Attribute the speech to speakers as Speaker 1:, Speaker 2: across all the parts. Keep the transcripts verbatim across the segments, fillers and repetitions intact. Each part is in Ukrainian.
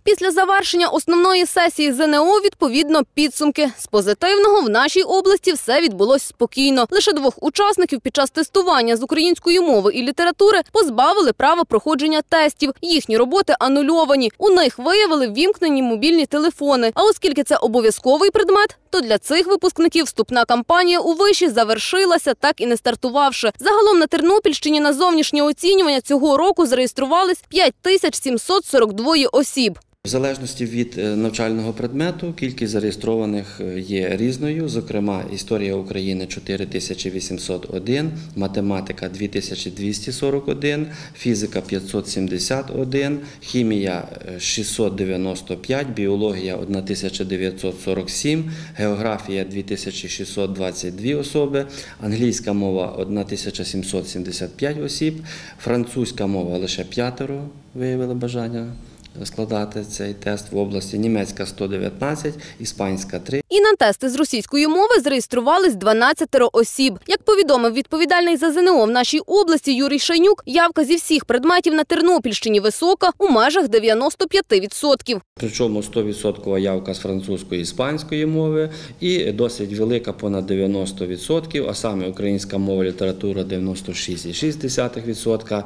Speaker 1: Після завершення основної сесії ЗНО, відповідно, підсумки. З позитивного в нашій області все відбулось спокійно. Лише двох учасників під час тестування з української мови і літератури позбавили права проходження тестів. Їхні роботи анульовані. У них виявили ввімкнені мобільні телефони. А оскільки це обов'язковий предмет, то для цих випускників вступна кампанія у виші завершилася, так і не стартувавши. Загалом на Тернопільщині на зовнішнє оцінювання цього року зареєструвались п'ять тисяч сімсот сорок два осіб.
Speaker 2: В залежності від навчального предмету кількість зареєстрованих є різною. Зокрема, історія України – чотири тисячі вісімсот один, математика – дві тисячі двісті сорок один, фізика – п'ятсот сімдесят один, хімія – шістсот дев'яносто п'ять, біологія – одна тисяча дев'ятсот сорок сім, географія – дві тисячі шістсот двадцять дві особи, англійська мова – одна тисяча сімсот сімдесят п'ять осіб, французька мова – лише п'ятеро виявили бажання складати цей тест в області, німецька – сто дев'ятнадцять, іспанська – три.
Speaker 1: І на тести з російської мови зареєструвались дванадцять осіб. Як повідомив відповідальний за ЗНО в нашій області Юрій Шайнюк, явка зі всіх предметів на Тернопільщині висока у межах дев'яносто п'ять відсотків.
Speaker 2: Причому сто відсотків явка з французької і іспанської мови і досить велика, понад дев'яносто відсотків, а саме українська мова, література – дев'яносто шість цілих шість десятих відсотка,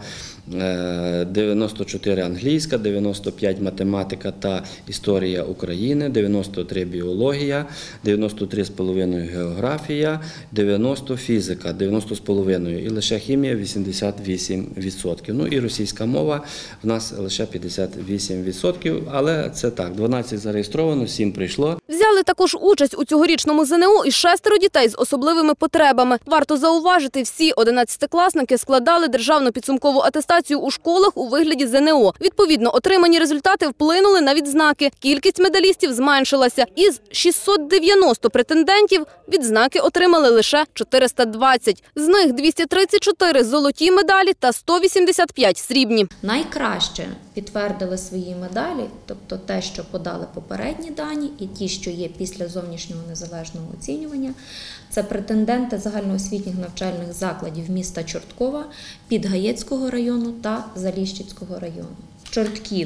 Speaker 2: дев'яносто чотири англійська, дев'яносто п'ять математика та історія України, дев'яносто три біологія, дев'яносто три цілих п'ять десятих географія, дев'яносто фізика, дев'яносто цілих п'ять десятих і лише хімія – вісімдесят вісім відсотків. Ну і російська мова в нас лише п'ятдесят вісім відсотків, але це так, дванадцять зареєстровано, сім прийшло.
Speaker 1: Взяли також участь у цьогорічному ЗНО і шестеро дітей з особливими потребами. Варто зауважити, всі одинадцятикласники складали державну підсумкову атестацію у школах у вигляді ЗНО. Відповідно, отримані результати вплинули на відзнаки. Кількість медалістів зменшилася. Із шістсот дев'яноста претендентів відзнаки отримали лише чотириста двадцять. З них двісті тридцять чотири – золоті медалі та сто вісімдесят п'ять – срібні.
Speaker 3: Найкраще підтвердили свої медалі, тобто те, що подали попередні дані і ті, що є після зовнішнього незалежного оцінювання, це претенденти загальноосвітніх навчальних закладів міста Чорткова, Підгаєцького району та Заліщицького району. Чортків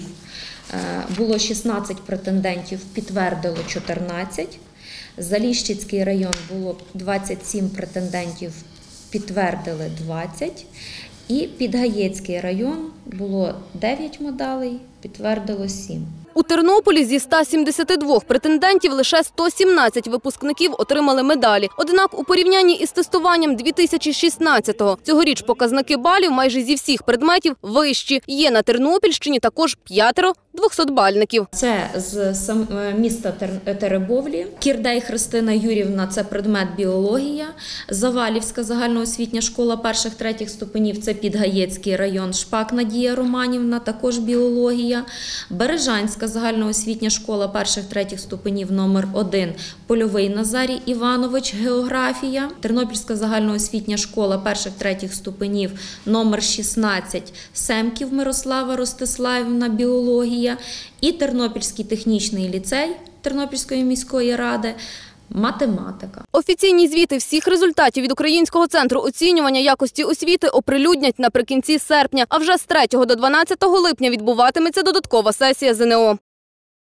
Speaker 3: було шістнадцять претендентів, підтвердило чотирнадцять. Заліщицький район було двадцять сім претендентів, підтвердили двадцять. І Підгаєцький район було дев'ять медалей, підтвердило сім.
Speaker 1: У Тернополі зі ста сімдесяти двох претендентів лише сто сімнадцять випускників отримали медалі. Однак у порівнянні із тестуванням дві тисячі шістнадцятого цьогоріч показники балів майже зі всіх предметів вищі. Є на Тернопільщині також п'ятеро двохсотбальників.
Speaker 3: Це з міста Теребовлі. Кірдей Христина Юрівна – це предмет біологія. Завалівська загальноосвітня школа перших-третіх ступенів – це Підгаєцький район. Шпак Надія Романівна – також біологія. Бережанська загальноосвітня школа перших-третіх ступенів номер один – Польовий Назарій Іванович, географія. Тернопільська загальноосвітня школа перших-третіх ступенів номер шістнадцять – Семків Мирослава Ростиславівна, біологія. І Тернопільський технічний ліцей Тернопільської міської ради – математика.
Speaker 1: Офіційні звіти всіх результатів від Українського центру оцінювання якості освіти оприлюднять наприкінці серпня, а вже з третього до дванадцятого липня відбуватиметься додаткова сесія ЗНО.